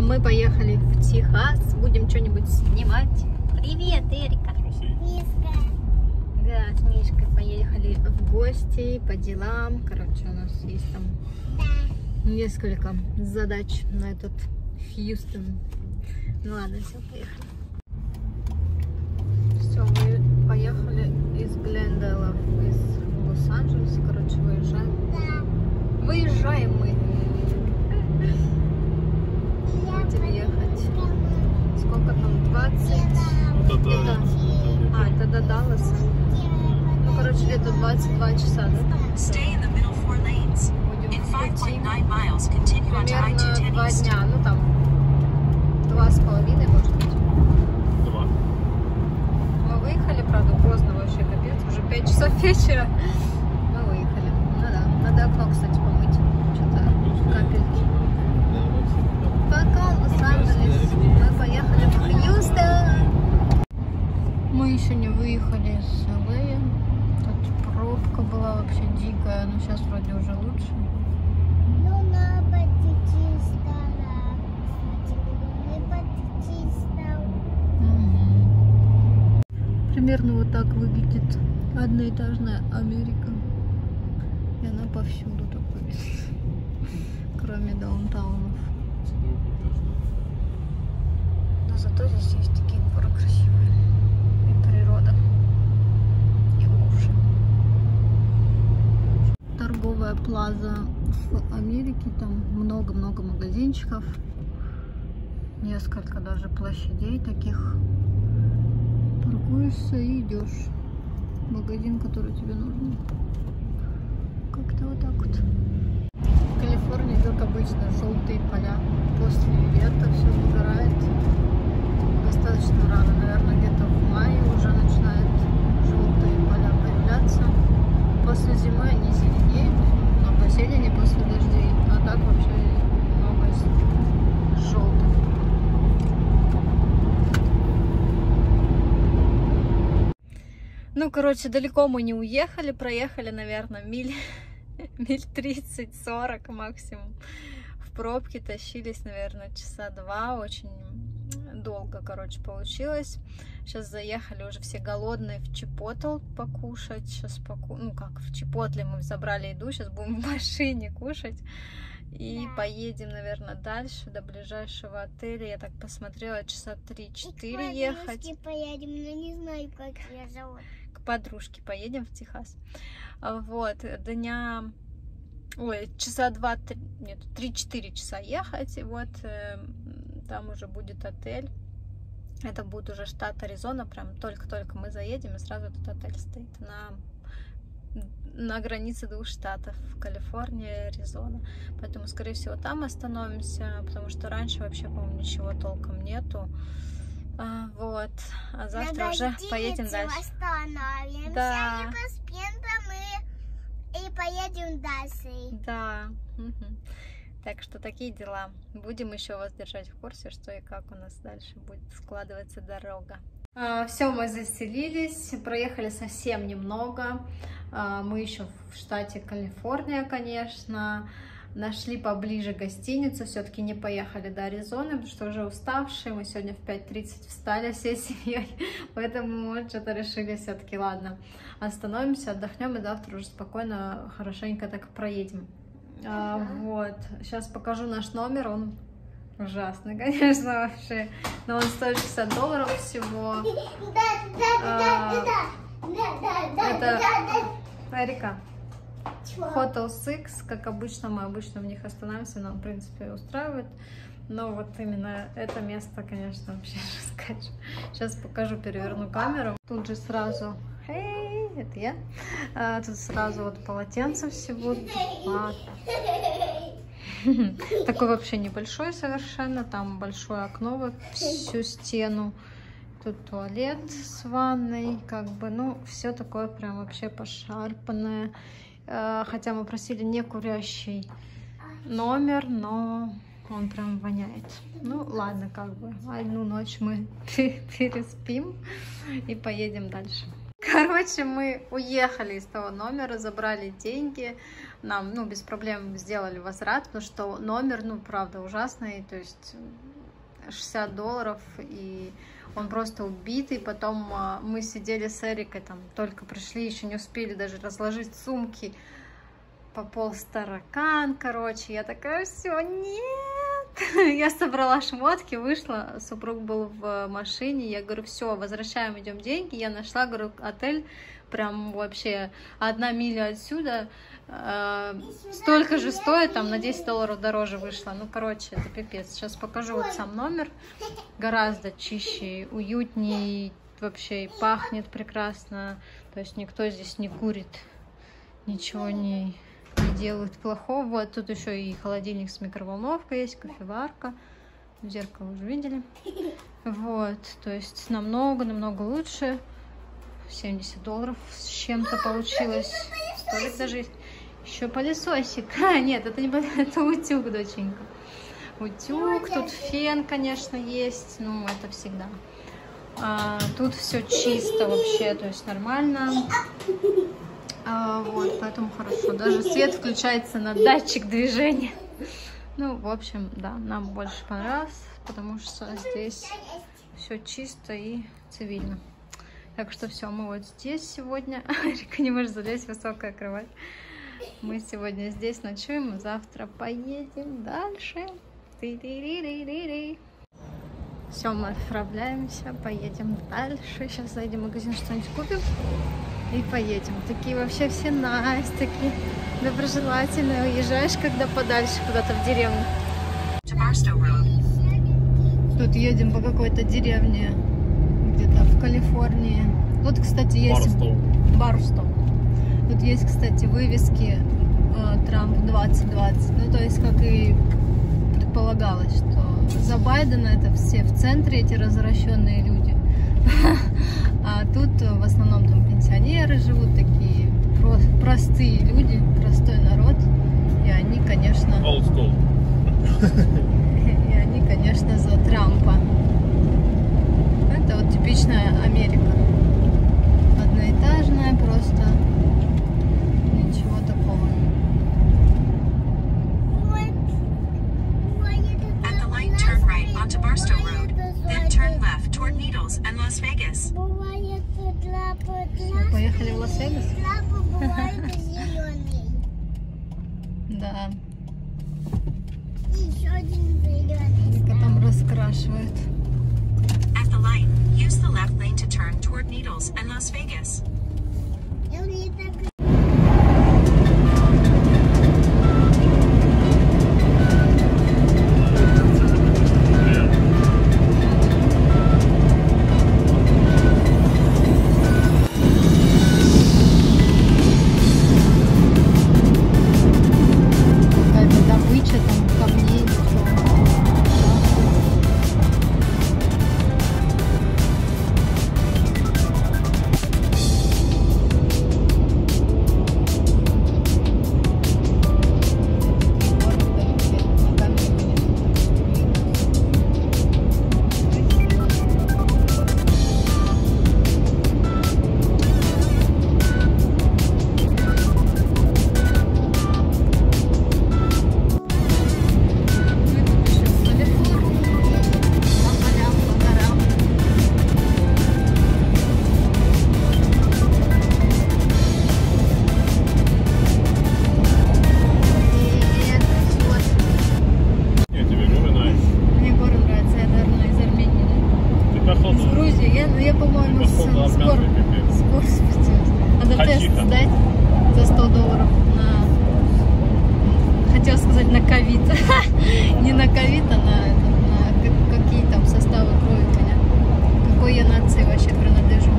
Мы поехали в Техас, будем что-нибудь снимать. Привет, Эрика. Мишка. Да, с Мишкой поехали в гости по делам. Короче, у нас есть там несколько задач на этот Хьюстон. Ну ладно, все, поехали. Все, мы поехали из Глендейла, из Лос-Анджелеса. Короче, выезжаем. Да. Выезжаем мы. Будем ехать. Сколько там? 20? Это до Далласа. Ну, короче, где-то 22 часа, да? Там? Будем идти примерно 2 дня. Ну, там 2,5, может быть. 2. Мы выехали, правда, поздно вообще, капец. Уже 5 часов вечера. Мы выехали. Ну да. Надо окно, кстати, помыть. Что-то капельки. Пока, Лос-Анджелес. Мы поехали в Хьюстон. Мы еще не выехали из Л.А. Тут пробка была вообще дикая, но сейчас вроде уже лучше. Ну, на чисто. Примерно вот так выглядит одноэтажная Америка. И она повсюду такой, кроме даунтаунов. Но зато здесь есть такие горы красивые. И природа. И уши. Торговая плаза в Америке. Там много-много магазинчиков. Несколько даже площадей таких. Паркуешься и идешь в магазин, который тебе нужен. Как-то вот так вот. В Калифорнии, как обычно, желтые поля. После лета все выгорает. Достаточно рано, наверное, где-то в мае уже начинают желтые поля появляться. После зимы они зеленеют, но посередине после дождей. А так вообще много желтых. Ну, короче, далеко мы не уехали, проехали, наверное, миль 30-40 максимум. В пробке тащились, наверное, часа 2, очень долго, короче, получилось. Сейчас заехали уже все голодные в Чипотл покушать. Сейчас ну как, в Чипотле мы забрали еду, сейчас будем в машине кушать. И поедем, наверное, дальше, до ближайшего отеля. Я так посмотрела, часа 3-4 ехать. Поедем, но не знаю, как ее зовут. К подружке поедем в Техас. Вот, дня... Ой, часа 2-3... Нет, 3-4 часа ехать. И вот там уже будет отель. Это будет уже штат Аризона. Прям только-только мы заедем, и сразу этот отель стоит на границе 2 штатов, Калифорния и Аризона. Поэтому, скорее всего, там остановимся, потому что раньше вообще, по-моему, ничего толком нету. Вот. А завтра уже поедем дальше. Остановимся, Да. и поспим и поедем дальше. Да. Угу. Так что такие дела. Будем еще вас держать в курсе, что и как у нас дальше будет складываться дорога. Все, мы заселились, проехали совсем немного. Мы еще в штате Калифорния, конечно. Нашли поближе гостиницу, все-таки не поехали до Аризоны, потому что уже уставшие. Мы сегодня в 5:30 встали всей семьей, поэтому мы что-то решили все-таки, ладно, остановимся, отдохнем и завтра уже спокойно, хорошенько так проедем. Вот, сейчас покажу наш номер, он ужасный, конечно, вообще, но он стоит $60 всего. Это Эрика. Hotel Six, как обычно, мы обычно в них останавливаемся, нам, в принципе, устраивает. Но вот именно это место, конечно, вообще жесткач. Сейчас покажу, переверну камеру. Тут же сразу, это я. Тут сразу вот полотенце всего. Такой вообще небольшой совершенно. Там большое окно во всю стену. Тут туалет с ванной, как бы, ну, все такое прям вообще пошарпанное. Хотя мы просили не курящий номер, но он прям воняет. Ну, ладно, как бы, одну ночь мы переспим и поедем дальше. Короче, мы уехали из того номера, забрали деньги, нам, ну, без проблем сделали возврат, потому что номер, ну, правда, ужасный, то есть $60, и он просто убитый. Потом мы сидели с Эрикой, там, только пришли, еще не успели даже разложить сумки, пополз таракан, короче, я такая, все, нет, я собрала шмотки, вышла, супруг был в машине, я говорю, все, возвращаем, идем деньги, я нашла, говорю, отель, прям вообще 1 миля отсюда, столько же стоит, там на $10 дороже вышло, ну, короче, это пипец. Сейчас покажу вот сам номер, гораздо чище, уютней, вообще и пахнет прекрасно, то есть никто здесь не курит, ничего не делают плохого. Вот тут еще и холодильник с микроволновкой есть, кофеварка, зеркало уже видели, вот, то есть намного лучше. $70 с чем-то получилось, столик даже есть. Еще пылесосик. Нет, это не это утюг, доченька. Утюг, тут фен, конечно, есть. Ну, это всегда. Тут все чисто вообще, то есть нормально. Вот, поэтому хорошо. Даже свет включается на датчик движения. Ну, в общем, да, нам больше понравилось, потому что здесь все чисто и цивильно. Так что все, мы вот здесь сегодня. Рика не может залезть, высокая кровать. Мы сегодня здесь ночуем, завтра поедем дальше. Все, мы отправляемся, поедем дальше. Сейчас зайдем в магазин, что-нибудь купим и поедем. Такие вообще все nice, такие доброжелательные. Уезжаешь, когда подальше, куда-то в деревню. Тут едем по какой-то деревне, где-то в Калифорнии. Тут, кстати, есть Барстоу. Тут есть, кстати, вывески Трамп 2020. Ну, то есть, как и предполагалось, что за Байдена это все в центре, эти развращенные люди. А тут в основном там пенсионеры живут, такие простые люди, простой народ. И они, конечно... Old school. И они, конечно, за Трампа. Это вот типичная Америка. Одноэтажная просто. Ничего такого. At the light, turn right onto Barstow Road, then turn left toward Needles and Las Vegas. Поехали в Лас-Вегас? Да. Еще один зеленый. Вика там раскрашивает. At the light, use the left lane to turn toward Needles and Las Vegas. Какая-то добыча там камней. Я, по-моему, скоро спустилась. Надо тест сдать за $100 на... Хотела сказать на ковид. Не на ковид, а на какие там составы крови у меня. Какой я нации вообще принадлежу.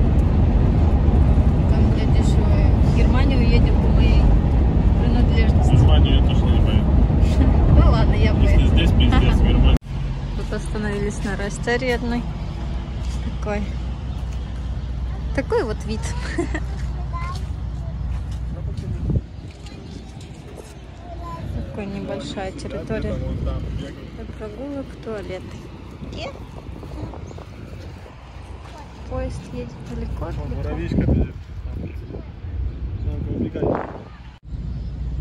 Там где дешевые. В Германию едем по моей принадлежности. В Германию я точно не поеду. Ну ладно, я поеду. Если здесь пиздец, в Германии. Тут остановились на Расторедной. Такой вот вид. Такая небольшая территория для прогулок, туалеты. Поезд едет далеко.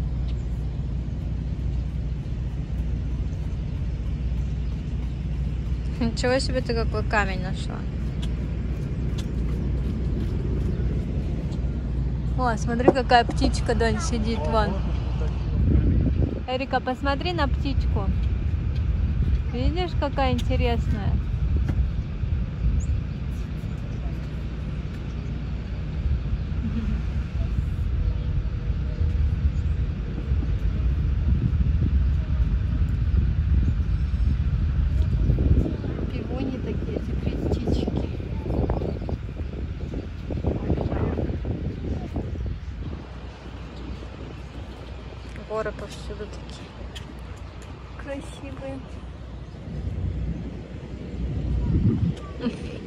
Ничего себе, ты какой камень нашла. О, смотри, какая птичка, Донь, сидит вон. Эрика, посмотри на птичку. Видишь, какая интересная. Пивуни такие, эти птички. Горы повсюду такие красивые.